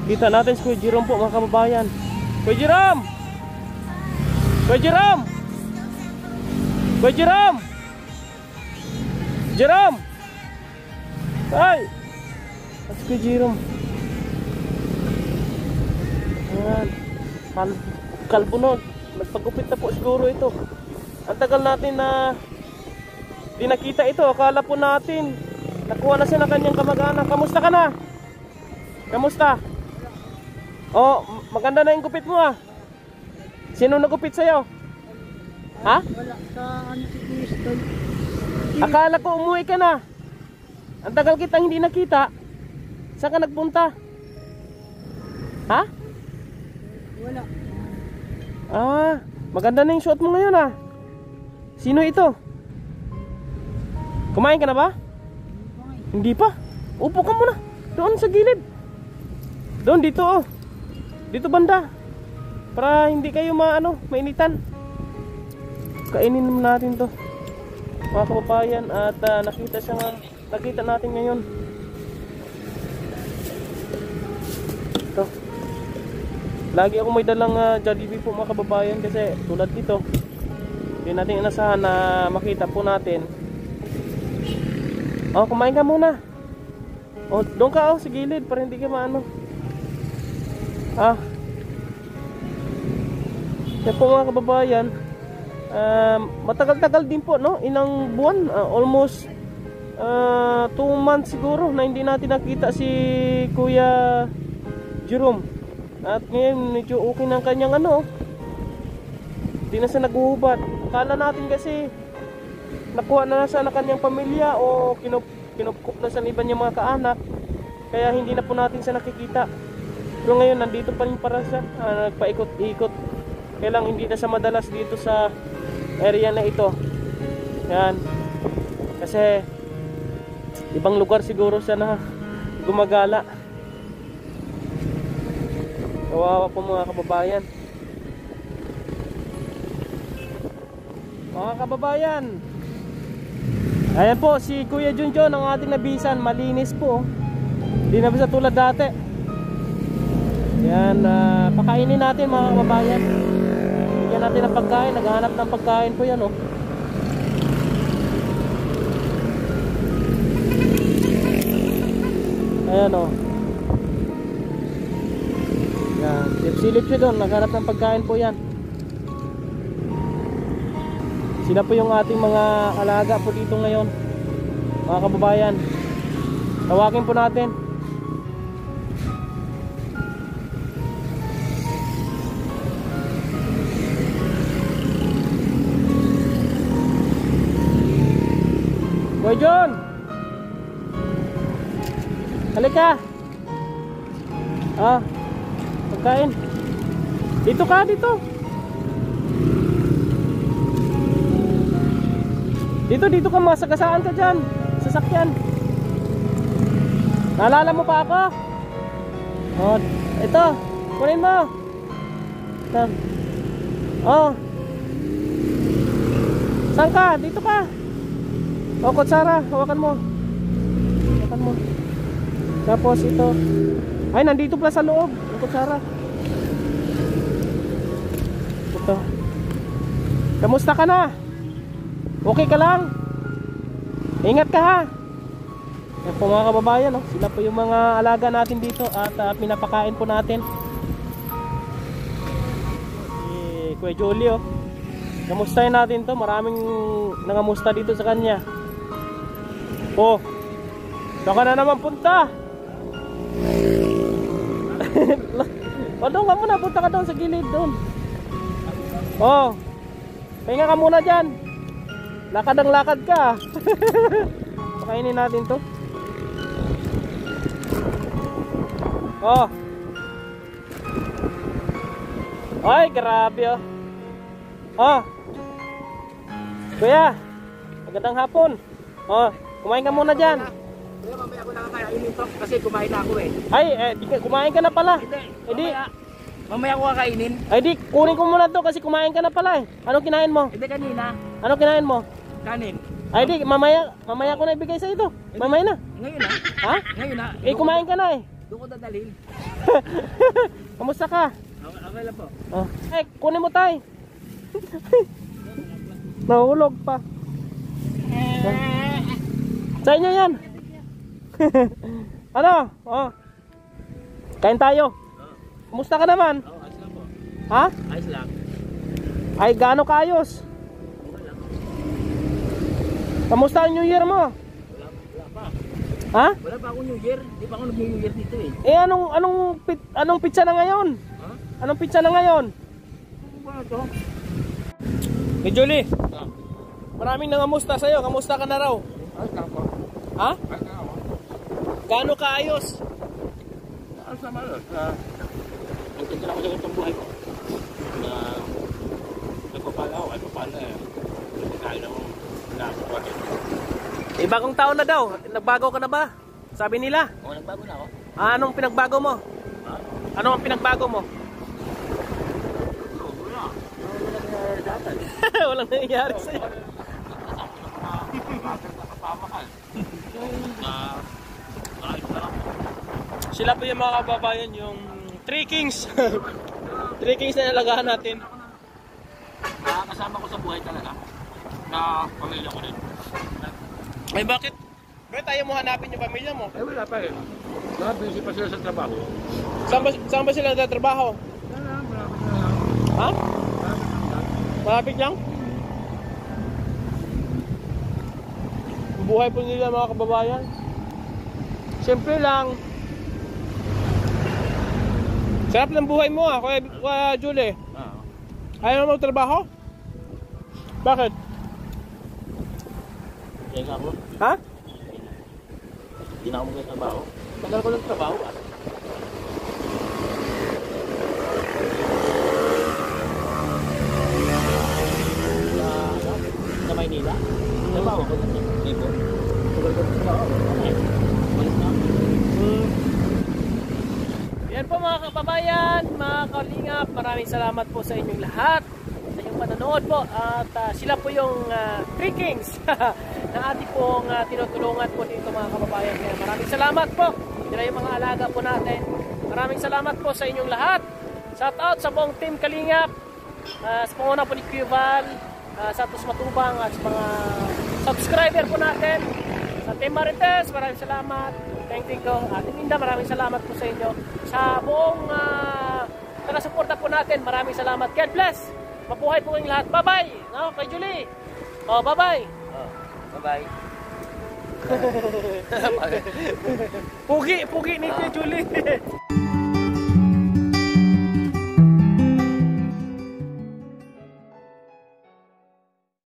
Kita natin si Kuya Jerome po mga kababayan. Kuya Jerome! Kuya Jerome! Kuya Jerome! Jerome! Ay! At si Kuya Jerome. Ayan. Kalbo nun. Nagpagupit na po siguro ito. Ang tagal natin na di nakita ito. Akala po natin nakuha na siya ng kanyang kamag-anak. Kamusta ka na? Kamusta? Oh, maganda na yung gupit mo ah. Sino nagupit sa'yo? Ha? Wala sa ano si Crystal. Akala ko umuwi ka na. Ang tagal kitang hindi nakita. Saan ka nagpunta? Ha? Wala. Ah, maganda na yung suot mo ngayon ah. Sino ito? Kumain ka na ba? Hindi pa. Upo ka muna. Doon sa gilid. Doon dito oh. Dito banda. Para hindi kayo mainitan. Kainin natin to mga kababayan. At nakita natin ngayon. Ito. Lagi ako may dalang Jollibee po mga kababayan. Kasi tulad dito, hindi natin inasahan na makita po natin. Oh, kumain ka muna. Oh, doon ka sa gilid para hindi ka maano. Yan po mga kababayan. Matagal-tagal din po, no? Ilang buwan, almost 2 months siguro na hindi natin nakita si Kuya Jerome. At ngayon medyo okay ng kanyang hindi na siya naguhubad. Akala natin kasi nakuha na siya ng kanyang pamilya o kinupkup na siya ng iba niyang mga kaanak. Kaya hindi na po natin siya nakikita. Pero ngayon nandito pa rin para siya, nagpaikot-ikot. Kaya lang hindi na siya madalas dito sa area na ito. Yan. Kasi ibang lugar siguro siya na gumagala. Kawawa po mga kababayan. Mga kababayan, ayan po si Kuya Junjun ang ating nabisan. Malinis po. Hindi na bisa tulad dati. Yan, pakainin natin mga kababayan. Bigyan natin ng pagkain. Naghahanap ng pagkain po yan oh. Ayan oh. Yan, silip siya doon. Naghahanap ng pagkain po yan. Sila po yung ating mga alaga po dito ngayon mga kababayan. Tawagin po natin. Boy John, halika. Pagkain. Dito ka, dito. Dito ka, masagasaan ka dyan. Sasakyan. Naalala mo pa ako? Oh, ito. Kunin mo. Ito. Oh. Saan ka? Dito ka. O, kutsara, hawakan mo. Hawakan mo. Tapos ito. Ay, nandito pala sa loob ang kutsara. Ito. Kamusta ka na? Okay ka lang? Ingat ka ha. Yan po mga kababayan, oh. Sila po yung mga alaga natin dito. At pinapakain po natin si Kuya Julio. Kamustahin natin to. Maraming nangamusta dito sa kanya. Oh, saan ka na naman punta? O, doon ka muna, punta ka doon sa gilid doon. Oh, pahinga ka muna dyan. Lakad ang lakad ka. Pakainin natin to. Oh. Ay, grabe oh. Oh. Kuya, magandang hapon. Oh, kumain ka muna dyan. Kuya, mamaya ako nakakainin to kasi kumain na ako eh. Ay, kumain ka na pala. Hindi, mamaya ako kakainin. Ay, di, kunin ko muna to kasi kumain ka na pala eh. Anong kinain mo? Hindi, kanina. Anong kinain mo? Kanin. Ay, di, mamaya ko na ibigay sa ito. Mamaya na. Ngayon na. Ha? Ngayon na. Eh, kumain ka na eh. Doon ko dadalhin. Kamusta ka? Okay lang po. Oh. Eh, kunin mo tay. Nahulog pa. Sa inyo yan. Ano? Oh. Kain tayo. Kumusta ka naman? Ayos lang po. Ha? Ayos lang. Ay, gaano kaayos? Kamusta ang New Year mo? Wala pa. Ha? Wala pa ako New Year. Di pa ako nag-New Year dito eh. Eh, anong pizza na ngayon? Ha? Anong pizza na ngayon? Ano ba ito? Hey, Julie. Maraming nangamusta sa'yo. Kamusta ka na raw? Ayos lang po. Ha? Ayos lang ako. Gaano kaayos? Ayos naman. Nagtinda ako sa itong buhay ko. Na nagpapala ako. Nagpapala eh. Nagpapala ako. Eh, bagong taon na daw. Nagbago ka na ba? Sabi nila. Oo, nagbago na ako. Anong pinagbago mo? Ha? Ano ang pinagbago mo? Wala. Wala nangyayari dati. Walang nangyayari sa'yo. Nakapamakal. Ayos lang. Sila po yung mga kababayan, yung 3 Kings. 3 Kings na nalagahan natin. Nakakasama ko sa buhay talaga. Na pamilya ko rin. Ay, bakit? Bakit tayo mo hanapin yung pamilya mo? Eh wala pa eh. Busy pa sila sa trabaho. Saan ba sila nagtatrabaho? Wala, malapit na lang. Ha? Malapit na lang. Malapit lang? Buhay po nila mga kababayan. Siyempre lang. Sarap ng buhay mo Kuya Julie. Ayaw mo magtrabaho? Bakit? Kaya nga ako. Ha? Hindi na ako magtrabaho. Tagal ko nagtrabaho ah. Sa Maynila? Trabaho ko sa Ibo. Tagal ko nagtrabaho. Balik na ako. Yan po mga kababayan, mga kalingap, maraming salamat po sa inyong lahat sa inyong panonood po at sila po yung 3 Kings na ating pong tinutulungan po dito mga kababayan. Kaya maraming salamat po. Sila yung mga alaga po natin. Maraming salamat po sa inyong lahat. Shout out sa buong team Kalingap, sa panguna po ni Cuval, sa Tos Matubang at sa mga subscriber po natin. Sa Team Marites, maraming salamat. Thank you. Ate Minda, maraming salamat po sa inyo. Sa buong taga-suporta po natin, maraming salamat. God bless. Mabuhay po kayong lahat. Bye-bye. No, kay Julie. Oh, bye-bye. Bye-bye. Pugi ni Julie.